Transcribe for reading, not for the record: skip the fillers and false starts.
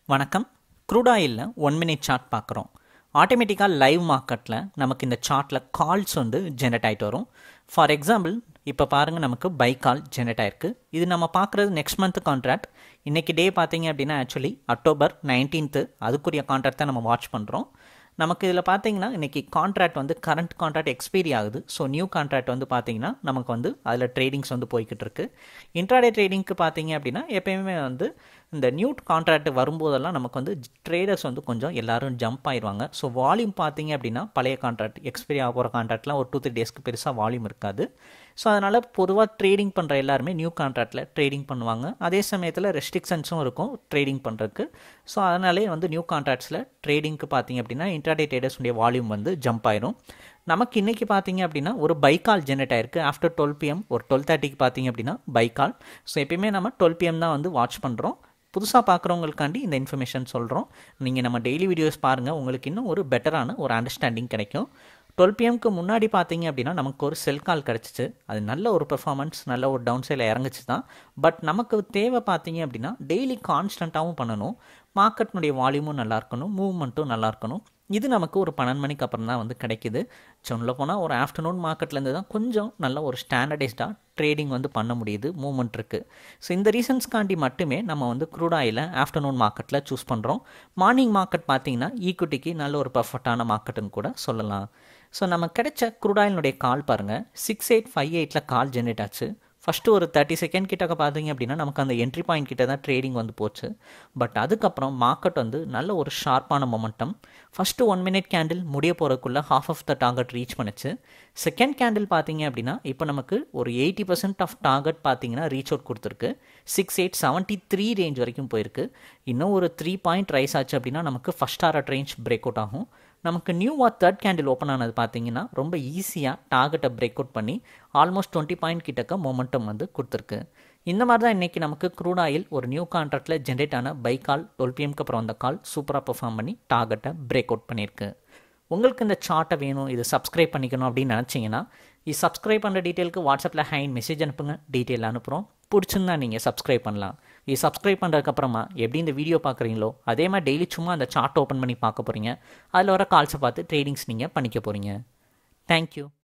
வணக்கம். Crude ஆயில்ல 1 minute chart பார்க்குறோம். ஆட்டோமேட்டிக்காக லைவ் மார்க்கெட்டில் நமக்கு இந்த சார்ட்டில் கால்ஸ் வந்து ஜெனரேட் ஆகிட்டு வரும். ஃபார் எக்ஸாம்பிள் இப்போ பாருங்கள், நமக்கு பை கால் ஜெனரேட் ஆயிருக்கு. இது நம்ம பார்க்குறது நெக்ஸ்ட் மந்த் கான்ட்ராக்ட். இன்றைக்கி டே பார்த்தீங்க அப்படின்னா ஆக்சுவலி அக்டோபர் 19th அதுக்குரிய கான்ட்ராக்ட் தான் நம்ம வாட்ச் பண்ணுறோம். நமக்கு இதில் பார்த்தீங்கன்னா இன்றைக்கி கான்ட்ராக்ட் வந்து கரண்ட் கான்ட்ராக்ட் எக்ஸ்பைரி ஆகுது. ஸோ நியூ கான்ட்ராக்ட் வந்து பார்த்தீங்கன்னா நமக்கு வந்து அதில் ட்ரேடிங்ஸ் வந்து போய்கிட்டு இருக்குது. இன்ட்ராடே ட்ரேடிங்க்கு பார்த்தீங்க அப்படின்னா எப்போயுமே வந்து இந்த நியூ கான்ட்ராக்ட் வரும்போதெல்லாம் நமக்கு வந்து ட்ரேடர்ஸ் வந்து கொஞ்சம் எல்லோரும் ஜம்ப் ஆயிடுவாங்க. ஸோ வால்யூம் பார்த்தீங்க அப்படின்னா பழைய கான்ட்ராக்ட் எக்ஸ்பைரி ஆக போகிற கான்ட்ராக்ட்லாம் ஒரு 2-3 டேஸ்க்கு பெருசாக வால்யூம் இருக்காது. ஸோ அதனால் பொதுவாக ட்ரேடிங் பண்ணுற எல்லாருமே நியூ கான்ட்ராக்டில் ட்ரேடிங் பண்ணுவாங்க. அதே சமயத்தில் ரெஸ்ட்ரிக்ஷன்ஸும் இருக்கும் ட்ரேடிங் பண்ணுறதுக்கு. ஸோ அதனாலே வந்து நியூ கான்ட்ராக்ட்ஸில் ட்ரேடிங்க்கு பார்த்தீங்க அப்படின்னா இன்ட்ராடே ட்ரேடர்ஸுடைய வால்யூம் வந்து ஜம்ப் ஆயிரும். நமக்கு இன்றைக்கி பார்த்தீங்க அப்படின்னா ஒரு பைக்கால் ஜெனரேட் ஆயிருக்கு. ஆஃப்டர் 12 PM ஒரு 12:30க்கு பார்த்தீங்க அப்படின்னா பைக்கால். ஸோ எப்பயுமே நம்ம 12 PM தான் வந்து வாட்ச் பண்ணுறோம். புதுசாக பார்க்குறவங்களுக்காண்டி இந்த இன்ஃபர்மேஷன் சொல்கிறோம். நீங்கள் நம்ம டெய்லி வீடியோஸ் பாருங்கள், உங்களுக்கு இன்னும் ஒரு பெட்டரான ஒரு அண்டர்ஸ்டாண்டிங் கிடைக்கும். 12 PMக்கு முன்னாடி பார்த்தீங்க அப்படின்னா நமக்கு ஒரு செல் கால் கிடச்சிச்சு. அது நல்ல ஒரு பெர்ஃபார்மன்ஸ், நல்ல ஒரு டவுன் சைடில் இறங்குச்சு தான். பட் நமக்கு தேவை பார்த்தீங்க அப்படின்னா டெய்லி கான்ஸ்டண்ட்டாகவும் பண்ணணும், மார்க்கெட்னுடைய வால்யூமும் நல்லா இருக்கணும், மூவ்மெண்ட்டும் நல்லா இருக்கணும். இது நமக்கு ஒரு 12 மணிக்கு அப்புறம் தான் வந்து கிடைக்கிது. சொல்ல போனால் ஒரு ஆஃப்டர்நூன் மார்க்கெட்லேருந்து தான் கொஞ்சம் நல்ல ஒரு ஸ்டாண்டர்டைஸ்டாக ட்ரேடிங் வந்து பண்ண முடியுது, மூவ்மெண்ட் இருக்குது. ஸோ இந்த ரீசன்ஸ்காண்டி மட்டுமே நம்ம வந்து க்ரூட் ஆயிலை ஆஃப்டர்நூன் மார்க்கெட்டில் சூஸ் பண்ணுறோம். மார்னிங் மார்க்கெட் பார்த்திங்கன்னா ஈக்விட்டிக்கு நல்ல ஒரு பர்ஃபெக்டான மார்க்கெட்டுன்னு கூட சொல்லலாம். ஸோ நம்ம கிடைச்ச க்ரூட் ஆயிலுடைய கால் பாருங்கள், 6858 கால் ஜென்ரேட் ஆச்சு. ஃபஸ்ட்டு ஒரு 30 செகண்ட் கிட்டக்க பார்த்தீங்க அப்படின்னா நமக்கு அந்த என்ட்ரி பாயிண்ட் கிட்ட தான் ட்ரேடிங் வந்து போச்சு. பட் அதுக்கப்புறம் மார்க்கெட் வந்து நல்ல ஒரு ஷார்ப்பான மொமெண்டம். ஃபஸ்ட்டு 1 மினிட் கேண்டில் முடிய போகிறதுக்குள்ளே half of the target reach பண்ணுச்சு. செகண்ட் கேண்டில் பார்த்தீங்க அப்படின்னா இப்போ நமக்கு ஒரு 80% ஆஃப் டார்கெட் பார்த்தீங்கன்னா ரீச் அவுட் கொடுத்துருக்கு. 6873 ரேஞ்ச் வரைக்கும் போயிருக்கு. இன்னும் ஒரு 3 பாயிண்ட் ரைஸ் ஆச்சு அப்படின்னா நமக்கு first target range break out ஆகும். நமக்கு நியூவாக தேர்ட் கேண்டில் ஓப்பன் ஆனது பார்த்தீங்கன்னா ரொம்ப ஈஸியாக டார்கெட்டை பிரேக் அவுட் பண்ணி ஆல்மோஸ்ட் 20 பாயிண்ட் கிட்டக்க மொமெண்டம் வந்து கொடுத்துருக்கு. இந்த மாதிரி தான் இன்றைக்கி நமக்கு க்ரூட் ஆயில் ஒரு நியூ கான்ட்ராக்டில் ஜென்ரேட் ஆன பை கால் 12 PMக்கு அப்புறம் அந்த கால் சூப்பராக பெர்ஃபார்ம் பண்ணி டார்கெட்டை பிரேக் அவுட் பண்ணியிருக்கு. உங்களுக்கு இந்த சார்ட்டை வேணும், இது சப்ஸ்கிரைப் பண்ணிக்கணும் அப்படின்னு நினச்சிங்கன்னா இது சப்ஸ்கிரைப் பண்ணுற டீட்டெயிலுக்கு வாட்ஸ்அப்பில் ஹேண்ட் மெசேஜ் அனுப்புங்க, டீட்டெயில் அனுப்புகிறோம். பிடிச்சிருந்தா நீங்கள் சப்ஸ்கிரைப் பண்ணலாம். இது சப்ஸ்கிரைப் பண்ணுறதுக்கப்புறமா எப்படி இந்த வீடியோ பார்க்குறீங்களோ அதே மாதிரி டெய்லி சும்மா அந்த சார்ட் ஓப்பன் பண்ணி பார்க்க போகிறீங்க. அதில் வர கால்ஸை பார்த்து ட்ரேடிங்ஸ் நீங்கள் பண்ணிக்க போகிறீங்க. தேங்க்யூ.